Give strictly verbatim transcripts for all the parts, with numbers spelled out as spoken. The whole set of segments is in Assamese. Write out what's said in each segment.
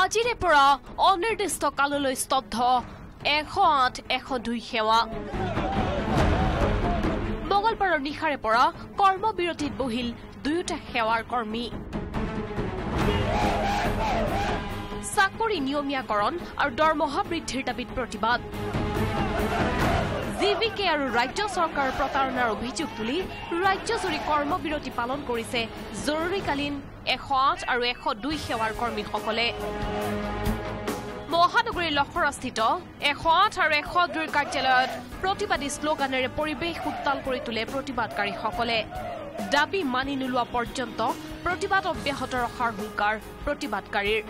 আজিৰে পৰা অনিৰ্দিষ্ট কাললৈ স্তব্ধ এশ আঠ এশ দুই সেৱা মঙলবাৰৰ নিশাৰে পৰা কৰ্মবিৰতিত বহিল দুয়োটা সেৱাৰ কৰ্মী চাকৰি নিয়মীয়াকৰণ আৰু দৰমহা বৃদ্ধিৰ দাবীত প্ৰতিবাদ জিভিকে আৰু ৰাজ্য চৰকাৰৰ প্ৰতাৰণাৰ অভিযোগ তুলি ৰাজ্যজুৰি কৰ্মবিৰতি পালন কৰিছে জৰুৰীকালীন এশ আঠ আৰু এশ দুই সেৱাৰ কৰ্মীসকলে মহানগৰীৰ লখৰাস্থিত এশ আঠ আৰু এশ দুইৰ কাৰ্যালয়ত প্ৰতিবাদী শ্লোগানেৰে পৰিৱেশ উত্তাল কৰি তোলে প্ৰতিবাদকাৰীসকলে দাবী মানি নোলোৱা পৰ্যন্ত প্ৰতিবাদ অব্যাহত ৰখাৰ হুংকাৰ প্ৰতিবাদকাৰীৰ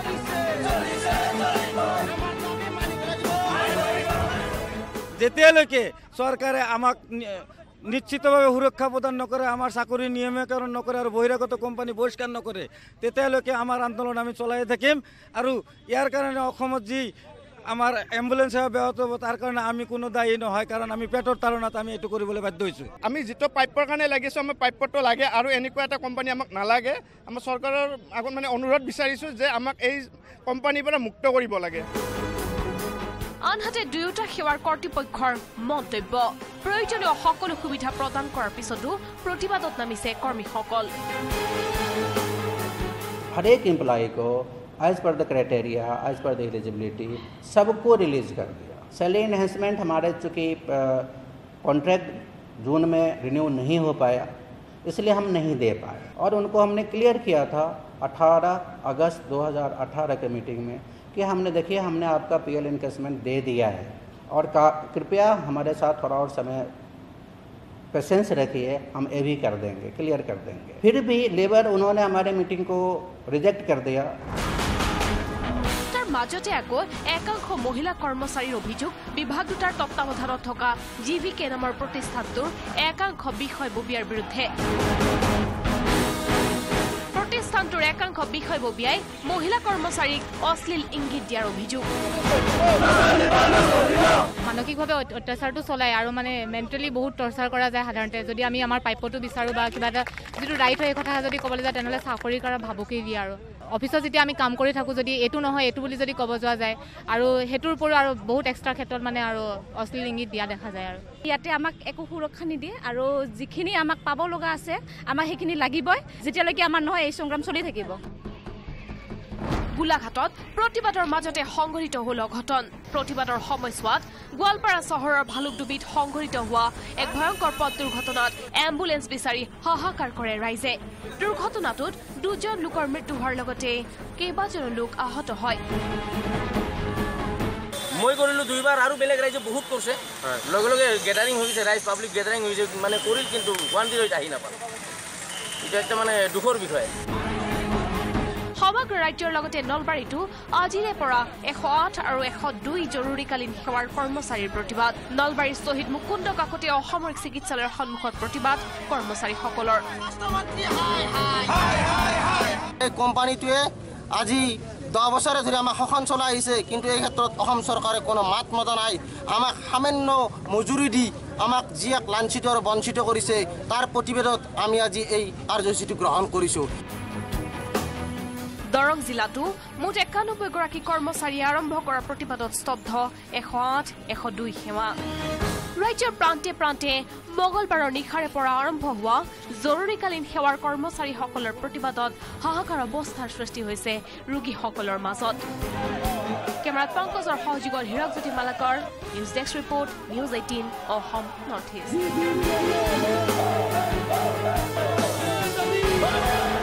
যেতিয়ালৈকে চৰকাৰে আমাক নিশ্চিতভাৱে সুৰক্ষা প্ৰদান নকৰে আমাৰ চাকৰি নিয়মীকৰণ নকৰে আৰু বহিৰাগত কোম্পানী বহিষ্কাৰ নকৰে তেতিয়ালৈকে আমাৰ আন্দোলন আমি চলাই থাকিম আৰু ইয়াৰ কাৰণে অসমত যি আমাৰ এম্বুলেন্স সেৱা ব্যাহত হ'ব তাৰ কাৰণে আমি কোনো দায়ী নহয় কাৰণ আমি পেটৰ তাৰণাত আমি এইটো কৰিবলৈ বাধ্য হৈছোঁ আমি যিটো পাইপৰ কাৰণে লাগিছোঁ আমাৰ পাইপটো লাগে আৰু এনেকুৱা এটা কোম্পানী আমাক নালাগে আমাৰ চৰকাৰৰ আগত মানে অনুৰোধ বিচাৰিছোঁ যে আমাক এই কোম্পানীৰ পৰা মুক্ত কৰিব লাগে আনহাতে দুয়োটা সেৱাৰ কৰ্তৃপক্ষৰ মন্তব্য প্ৰয়োজনীয় সকলো সুবিধা প্ৰদান কৰাৰ পিছতো প্ৰতিবাদত নামিছে কৰ্মীসকল हर एक एम्प्लॉय को as per the criteria as per the eligibility सबको रिलीज कर दिया सैलरी एनहेंसमेंट हमारे चूँकि कॉन्ट्रैक्ट जून में रिन्यू नहीं हो पाया इसलिए हम नहीं दे पाए और उनको हमने क्लियर किया था अठारह अगस्त दो हज़ार अठारह के मीटिंग में कि हमने देखिए हमने आपका पीएल इनकेसमेंट दे दिया है और कृपया हमारे साथ थोड़ा और समय पेशेंस रखिए हम ये भी कर देंगे क्लियर कर देंगे फिर भी लेबर उन्होंने हमारे मीटिंग को रिजेक्ट कर दिया তাৰ মাজতে আকৌ একাংশ মহিলা কৰ্মচাৰীৰ অভিযোগ বিভাগ দুটাৰ তত্ত্বাৱধানত থকা জিভিকে নামৰ প্ৰতিষ্ঠানটোৰ একাংশ বিষয়ববীয়াৰ বিৰুদ্ধে প্ৰতিষ্ঠানটোৰ একাংশ বিষয়ববীয়াই মহিলা কৰ্মচাৰীক অশ্লীল ইংগিত দিয়াৰ অভিযোগ মানসিকভাৱে অত্যাচাৰটো চলাই আৰু মানে মেণ্টেলি বহুত টৰ্চাৰ কৰা যায় সাধাৰণতে যদি আমি আমাৰ পাইপটো বিচাৰোঁ বা কিবা এটা যিটো ৰাইট হয় এই কথা যদি ক'বলৈ যায় তেনেহ'লে চাকৰি কৰা ভাবুকি দিয়ে আৰু অফিচত যেতিয়া আমি কাম কৰি থাকোঁ যদি এইটো নহয় এইটো বুলি যদি ক'ব যোৱা যায় আৰু সেইটোৰ ওপৰত আৰু বহুত এক্সট্ৰা ক্ষেত্ৰত মানে আৰু অশ্লীল ইংগিত দিয়া দেখা যায় আৰু ইয়াতে আমাক একো সুৰক্ষা নিদিয়ে আৰু যিখিনি আমাক পাব লগা আছে আমাক সেইখিনি লাগিবই যেতিয়ালৈকে আমাৰ নহয় এই সংগ্ৰাম চলি থাকিব গোলাঘাটত প্ৰতিবাদৰ মাজতে সংঘটিত হ'ল অঘটন প্ৰতিবাদৰ সময়ছোৱাত গোৱালপাৰা চহৰৰ ভালুকডুবিত সংঘটিত হোৱা এক ভয়ংকৰ পথ দুৰ্ঘটনাত এম্বুলেন্স বিচাৰি হাহাকাৰ কৰে ৰাইজে দুৰ্ঘটনাটোত দুজন লোকৰ মৃত্যু হোৱাৰ লগতে কেইবাজনো লোক আহত হয় মই কৰিলোঁ দুইবাৰ আৰু বেলেগ ৰাইজে বহুত কৰিছে লগে লগে গেডাৰিং হৈছে ৰাইজ পাব্লিক গেডাৰিং হৈছে মানে কৰিল কিন্তু গুৱাহাটীলৈ আহি নাপালে এইটো একটা মানে দুখৰ বিষয় সমগ্ৰ ৰাজ্যৰ লগতে নলবাৰীতো আজিৰে পৰা এশ আঠ আৰু এশ দুই জৰুৰীকালীন সেৱাৰ কৰ্মচাৰীৰ প্ৰতিবাদ নলবাৰীৰ শ্বহীদ মুকুন্দ কাকতি অসামৰিক চিকিৎসালয়ৰ সন্মুখত প্ৰতিবাদ কৰ্মচাৰীসকলৰ এই কোম্পানীটোৱে আজি দহ বছৰে ধৰি আমাক শাসন চলাই আহিছে কিন্তু এই ক্ষেত্ৰত অসম চৰকাৰে কোনো মাত মতা নাই আমাক সামান্য মজুৰি দি আমাক যিয়াক লাঞ্ছিত আৰু বঞ্চিত কৰিছে তাৰ প্ৰতিবাদত আমি আজি এই কাৰ্যসূচীটো গ্ৰহণ কৰিছোঁ দৰং জিলাতো মুঠ একানব্বৈ গৰাকী কৰ্মচাৰীয়ে আৰম্ভ কৰা প্ৰতিবাদত স্তব্ধ এশ আঠ এশ দুই সেৱা ৰাজ্যৰ প্ৰান্তে প্ৰান্তে মঙলবাৰৰ নিশাৰে পৰা আৰম্ভ হোৱা জৰুৰীকালীন সেৱাৰ কৰ্মচাৰীসকলৰ প্ৰতিবাদত হাহাকাৰ অৱস্থাৰ সৃষ্টি হৈছে ৰোগীসকলৰ মাজত কেমেৰাত পংকজৰ সহযোগত Hirakjyoti Malakar news desk report news eighteen Assam north east